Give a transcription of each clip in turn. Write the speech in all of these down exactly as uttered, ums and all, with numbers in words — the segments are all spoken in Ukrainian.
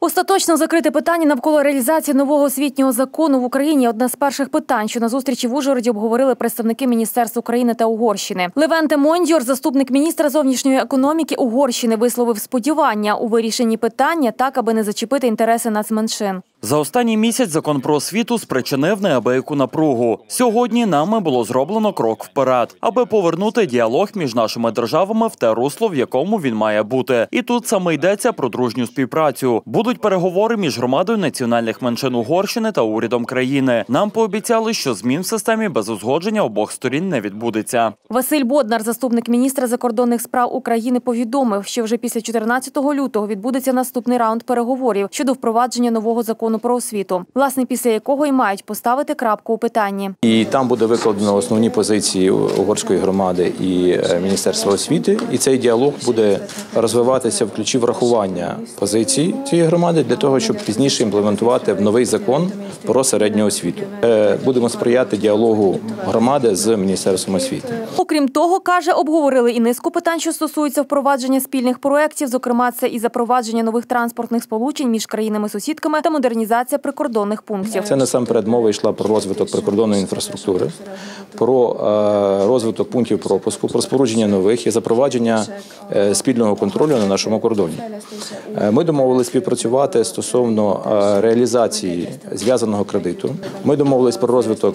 Остаточно закрити питання навколо реалізації нового освітнього закону в Україні – одне з перших питань, що на зустрічі в Ужгороді обговорили представники Міністерств України та Угорщини. Левенте Мондьор, заступник міністра зовнішньої економіки Угорщини, висловив сподівання у вирішенні питання так, аби не зачепити інтереси нацменшин. За останній місяць закон про освіту спричинив неабияку напругу. Сьогодні нами було зроблено крок вперед, аби повернути діалог між нашими державами в те русло, в якому він має бути. І тут саме йдеться про дружню співпрацю. Будуть переговори між громадою національних меншин Угорщини та урядом країни. Нам пообіцяли, що змін в системі без узгодження обох сторін не відбудеться. Василь Боднар, заступник міністра закордонних справ України, повідомив, що вже після чотирнадцятого лютого відбудеться наступний раунд переговорів щодо впровадження нового закону про освіту, власне, після якого й мають поставити крапку у питанні. І там буде викладено основні позиції угорської громади і Міністерства освіти, і цей діалог буде розвиватися в ключі врахування позицій цієї громади для того, щоб пізніше імплементувати в новий закон про середню освіту. Будемо сприяти діалогу громади з Міністерством освіти. Окрім того, каже, обговорили і низку питань, що стосуються впровадження спільних проєктів, зокрема, це і запровадження нових транспортних сполучень між країнами-сусідками та модернізація прикордонних пунктів. Це насамперед мова йшла про розвиток прикордонної інфраструктури, про розвиток пунктів пропуску, про спорудження нових і запровадження спільного контролю на нашому кордоні. Ми домовились співпрацювати стосовно реалізації зв'язаного кредиту. Ми домовились про розвиток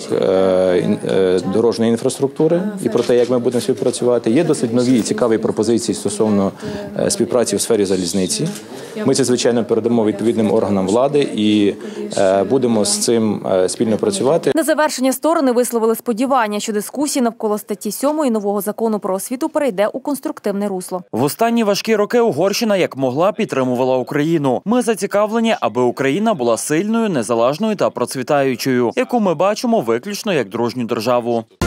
дорожньої інфраструктури і про те, як ми будемо співпрацювати. Є досить нові і цікаві пропозиції стосовно співпраці в сфері залізниці. Ми це, звичайно, передамо відповідним органам влади і будемо з цим спільно працювати. На завершення сторони висловили сподівання, що дискусії навколо статті сьомої нового закону про освіту перейде у конструктивне русло. В останні важкі роки Угорщина як могла підтримувала Україну. Ми зацікавлені, аби Україна була сильною, незалежною та процвітаючою, яку ми бачимо виключно як дружню державу.